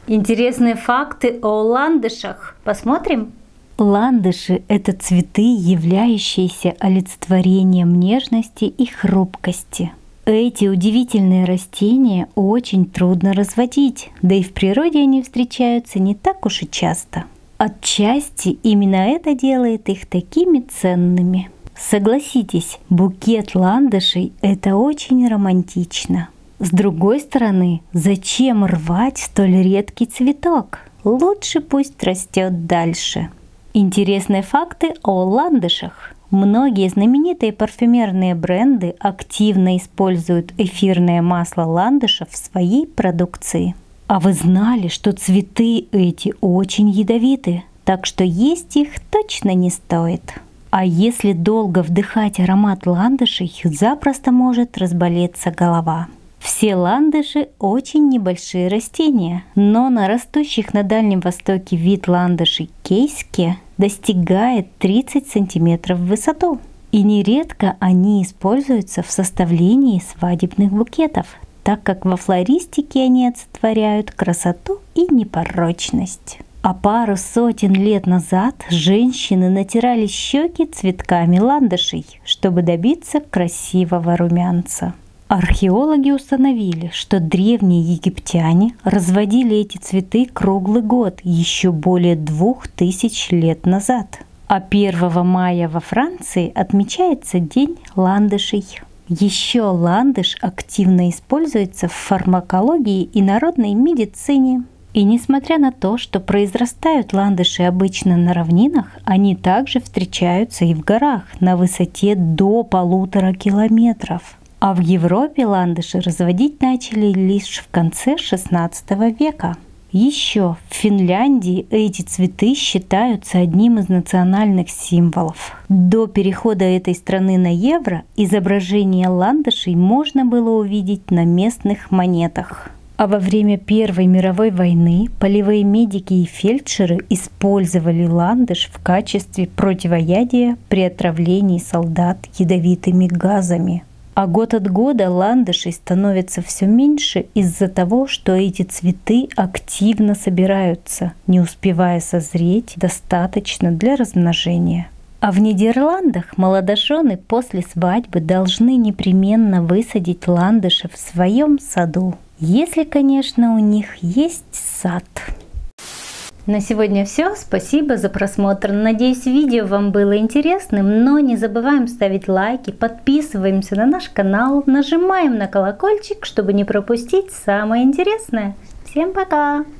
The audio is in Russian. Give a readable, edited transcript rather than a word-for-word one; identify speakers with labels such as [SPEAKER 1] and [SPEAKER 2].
[SPEAKER 1] Интересные факты о ландышах. Посмотрим?
[SPEAKER 2] Ландыши – это цветы, являющиеся олицетворением нежности и хрупкости. Эти удивительные растения очень трудно разводить, да и в природе они встречаются не так уж и часто. Отчасти именно это делает их такими ценными. Согласитесь, букет ландышей – это очень романтично. С другой стороны, зачем рвать столь редкий цветок? Лучше пусть растет дальше. Интересные факты о ландышах. Многие знаменитые парфюмерные бренды активно используют эфирное масло ландыша в своей продукции. А вы знали, что цветы эти очень ядовиты, так что есть их точно не стоит. А если долго вдыхать аромат ландышей, запросто может разболеться голова. Все ландыши очень небольшие растения, но на растущих на Дальнем Востоке вид ландышей кейске достигает 30 см в высоту. И нередко они используются в составлении свадебных букетов, так как во флористике они олицетворяют красоту и непорочность. А пару сотен лет назад женщины натирали щеки цветками ландышей, чтобы добиться красивого румянца. Археологи установили, что древние египтяне разводили эти цветы круглый год еще более 2000 лет назад. А 1 мая во Франции отмечается День ландышей. Еще ландыш активно используется в фармакологии и народной медицине. И несмотря на то, что произрастают ландыши обычно на равнинах, они также встречаются и в горах на высоте до 1,5 километров. А в Европе ландыши разводить начали лишь в конце XVI века. Еще в Финляндии эти цветы считаются одним из национальных символов. До перехода этой страны на евро изображение ландышей можно было увидеть на местных монетах. А во время Первой мировой войны полевые медики и фельдшеры использовали ландыш в качестве противоядия при отравлении солдат ядовитыми газами. А год от года ландышей становится все меньше из-за того, что эти цветы активно собираются, не успевая созреть достаточно для размножения. А в Нидерландах молодожены после свадьбы должны непременно высадить ландыши в своем саду, если, конечно, у них есть сад.
[SPEAKER 1] На сегодня все. Спасибо за просмотр. Надеюсь, видео вам было интересным, но не забываем ставить лайки, подписываемся на наш канал, нажимаем на колокольчик, чтобы не пропустить самое интересное. Всем пока!